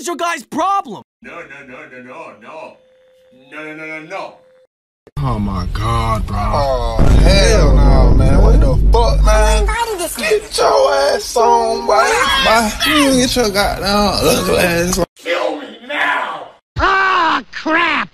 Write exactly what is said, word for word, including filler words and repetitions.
your guys' problem? No, no, no, no, no, no. No, no, no, no, no. Oh my God, bro. Oh, hell no, man. What the fuck, man? Get your ass on, boy. Bye. You get your goddamn ugly ass on. Kill me now! Ah, crap!